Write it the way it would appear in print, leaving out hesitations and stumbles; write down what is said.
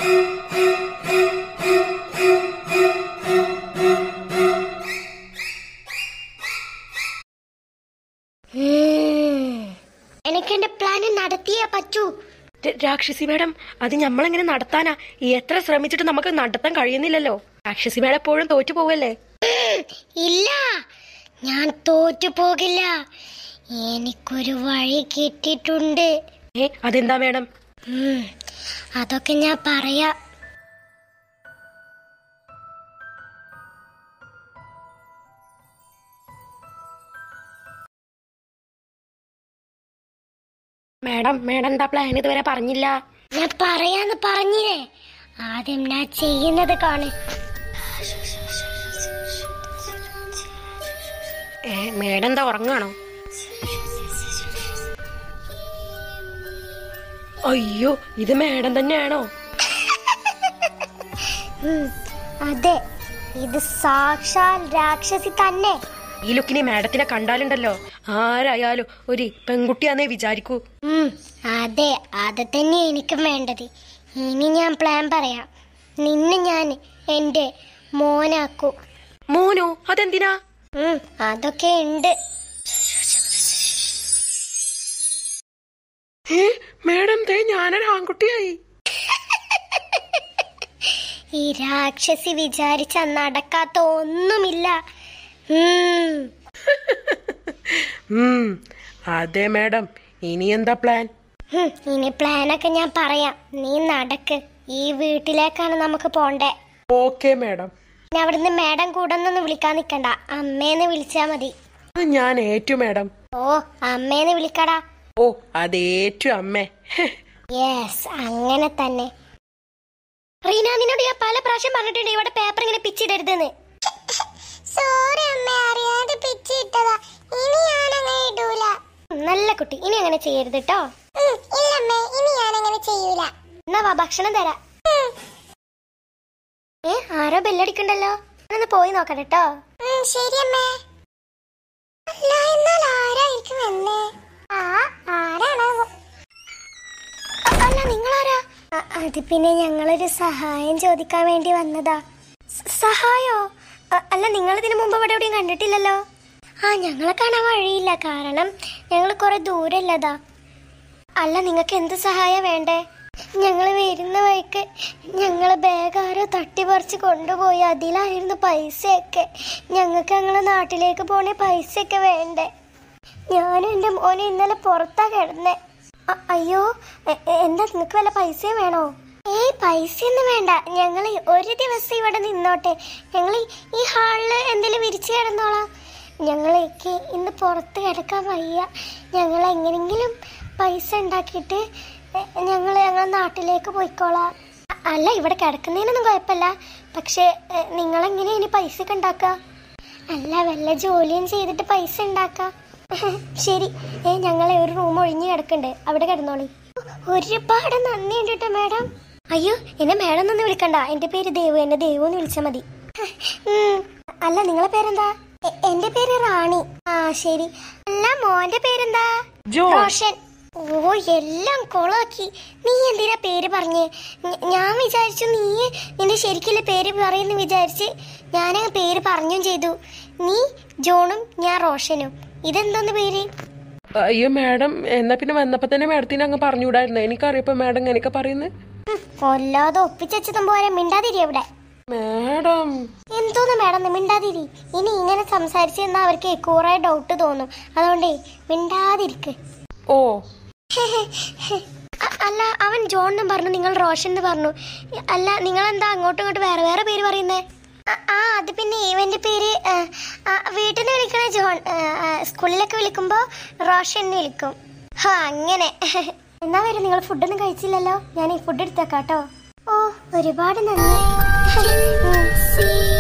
എനിക്കെന്റെ പ്ലാന് നടത്തിയേ പറ്റൂ. രാക്ഷസി മേഡം, അത് നമ്മളെങ്ങനെ നടത്താനാ? എത്ര ശ്രമിച്ചിട്ട് നമുക്ക് നടത്താൻ കഴിയുന്നില്ലല്ലോ. രാക്ഷസി മേഡം എപ്പോഴും തോറ്റു പോവല്ലേ? ഇല്ല, ഞാൻ തോറ്റു പോകില്ല. എനിക്കൊരു വഴി കിട്ടിയിട്ടുണ്ട്. അതെന്താ മേഡം? അതൊക്കെ ഞാൻ പറയാം. മേഡം എന്താ പ്ലാൻ ഇതുവരെ പറഞ്ഞില്ല? ഞാൻ പറയാന്ന് പറഞ്ഞില്ലേ. ആദ്യം ഞാൻ ചെയ്യുന്നത് കാണ്. മേഡം എന്താ ഉറങ്ങാണോ? അയ്യോ, ഇത് മേഡം തന്നെയാണോ? അതെ, ഇത് സാക്ഷാൽ രാക്ഷസി തന്നെ. ഈ ലുക്കിന് മേഡത്തിനെ കണ്ടാലുണ്ടല്ലോ ആരായാലും ഒരു പെൺകുട്ടിയാന്നേ വിചാരിക്കൂ. അതെ, അത് തന്നെ എനിക്കും വേണ്ടത്. ഇനി ഞാൻ പ്ലാൻ പറയാം. നിന്നെ ഞാൻ എന്റെ മോനാക്കൂ. മോനോ? അതെന്തിനാ? അതൊക്കെ ഉണ്ട്. മേഡം, ഞാനൊരു ആൺകുട്ടിയായി. ഈ രാക്ഷസി വിചാരിച്ച നടക്കാത്ത ഒന്നുമില്ല. അതെ മേഡം, ഇനി എന്താ പ്ലാൻ? ഇനി പ്ലാനൊക്കെ ഞാൻ പറയാം. നീ നടക്ക്. ഈ വീട്ടിലേക്കാണ് നമുക്ക് പോണ്ടേ. Okay madam. അവിടുന്ന് മേഡം കൂടെ വിളിക്കാൻ നിക്കണ്ട, അമ്മേന്ന് വിളിച്ചാ മതി. ഞാൻ ഏറ്റു മേഡം. ഓ, അമ്മേന്ന് വിളിക്കടാ. ഓ, അതേറ്റു അമ്മേ. യെസ്, അങ്ങനെ തന്നെ. റീന, നിന്നോട് ഞാൻ പല പ്രാവശ്യം പറഞ്ഞിട്ടുണ്ട് ഇവിടെ പേപ്പർ ഇങ്ങനെ പിച്ചിടരുതെന്ന്. സോറി അമ്മ, അറിയാതെ പിച്ചിട്ടതാ. ഇനി ഞാൻ അങ്ങനെ ഇടൂല. നല്ല കുട്ടി, ഇനി അങ്ങനെ ചെയ്യരുത് കേട്ടോ. ഇല്ലമ്മേ, ഇനി ഞാൻ അങ്ങനെ ചെയ്യൂല. എന്നാ വാ, ഭക്ഷണം തരാം. ആരോ ബെല്ലടിക്കണ്ടല്ലോ, ഒന്ന് പോയി നോക്കട്ടെ കേട്ടോ. ശരി അമ്മേ. അല്ല, എന്നാൽ ആരായിരിക്കും വന്നേ? അല്ല, നിങ്ങളാരാ? അത് പിന്നെ ഞങ്ങളൊരു സഹായം ചോദിക്കാൻ വേണ്ടി വന്നതാ. സഹായോ? അല്ല, നിങ്ങൾ ഇതിനു മുമ്പ് ഇവിടെ എവിടെയും കണ്ടിട്ടില്ലല്ലോ. ഞങ്ങളെ കാണാൻ വഴിയില്ല, കാരണം ഞങ്ങൾ കുറെ ദൂരല്ലതാ. അല്ല, നിങ്ങൾക്ക് എന്ത് സഹായം വേണ്ടേ? ഞങ്ങൾ വരുന്ന വഴിക്ക് ഞങ്ങളെ ബാഗ് ആരോ തട്ടിപ്പറിച്ച് കൊണ്ടുപോയി. അതിലായിരുന്നു പൈസയൊക്കെ. ഞങ്ങൾക്ക് ഞങ്ങളെ നാട്ടിലേക്ക് പോണേ പൈസയൊക്കെ വേണ്ടേ. ഞാനും എൻ്റെ മോനെ ഇന്നലെ പുറത്താ കിടന്നേ. അയ്യോ, എന്താ, നിങ്ങൾക്ക് വല്ല പൈസയും വേണോ? പൈസയൊന്നും വേണ്ട, ഞങ്ങൾ ഒരു ദിവസം ഇവിടെ നിന്നോട്ടെ. ഞങ്ങൾ ഈ ഹാളില് എന്തെങ്കിലും വിരിച്ചു കിടന്നോളാം. ഞങ്ങളേക്ക് ഇന്ന് പുറത്ത് കിടക്കാൻ വയ്യ. ഞങ്ങൾ എങ്ങനെങ്കിലും പൈസ ഉണ്ടാക്കിയിട്ട് ഞങ്ങളെ നാട്ടിലേക്ക് പോയിക്കോളാം. അല്ല, ഇവിടെ കിടക്കുന്നതിനൊന്നും കുഴപ്പമില്ല. പക്ഷെ നിങ്ങളെങ്ങനെയാ ഇനി പൈസ ഒക്കെ ഉണ്ടാക്കുക? അല്ല, വല്ല ജോലിയും ചെയ്തിട്ട് പൈസ ഉണ്ടാക്കാം. ശരി, ഞങ്ങളെ ഒരു റൂം ഒഴിഞ്ഞ് കിടക്കണ്ട്, അവിടെ കിടന്നോളി. ഒരുപാട് നന്ദിയുണ്ട് കേട്ടോ മാഡം. അയ്യോ, എന്നെ മാഡം എന്നൊന്ന് വിളിക്കണ്ട. എന്റെ പേര് ദേവു, എന്നെ ദേവു എന്ന് വിളിച്ചാൽ മതി. അല്ല, നിങ്ങളെ പേരെന്താ? എന്റെ പേര് റാണി. ശരി. അല്ല, മോന്റെ പേരെന്താ? റോഷൻ. ഓ, എല്ലാം കൊളാക്കി. നീ എന്തിനാ പേര് പറഞ്ഞേ? ഞാൻ വിചാരിച്ചു നീ നിന്റെ ശരിക്കുള്ള പേര് പറയുന്നു വിചാരിച്ച് ഞാനങ്ങ് പേര് പറഞ്ഞും ചെയ്തു. നീ ജോണും ഞാൻ റോഷനും. ഇതെന്തോന്ന് പേര്? അയ്യോ മാഡം, എന്നാ പിന്നെ വന്നപ്പോ തന്നെ മാഡത്തിന് അങ്ങ് പറഞ്ഞുകൂടായിരുന്നു. എനിക്കറിയപ്പോ മാഡം ഇങ്ങനെയൊക്കെ പറയുന്നത്. കൊല്ലാതെ ഒപ്പിച്ചും പോലെ മിണ്ടാതിരി അവിടെ. മാഡം എന്തോന്ന് മാഡം, മിണ്ടാതിരി. ഇനി ഇങ്ങനെ സംസാരിച്ചെന്നാ അവർക്ക് കുറെ ഡൗട്ട് തോന്നും. അതുകൊണ്ടേ മിണ്ടാതിരിക്ക്. ഓ, അല്ല, അവൻ ജോൺ എന്ന് പറഞ്ഞു, നിങ്ങൾ റോഷൻ എന്ന് പറഞ്ഞു. അല്ല, നിങ്ങൾ എന്താ അങ്ങോട്ടും ഇങ്ങോട്ടും വേറെ വേറെ പേര് പറയുന്നേ? അത് പിന്നെ ഇവന്റെ പേര് വീട്ടിൽ നിന്ന് വിളിക്കണ ജോൺ, സ്കൂളിലൊക്കെ വിളിക്കുമ്പോ റോഷൻ എന്ന് വിളിക്കും. അങ്ങനെ. എന്നാ വരും, നിങ്ങൾ ഫുഡൊന്നും കഴിച്ചില്ലല്ലോ. ഞാൻ ഈ ഫുഡ് എടുത്തേക്കാട്ടോ. ഓ, ഒരുപാട് നന്ദി.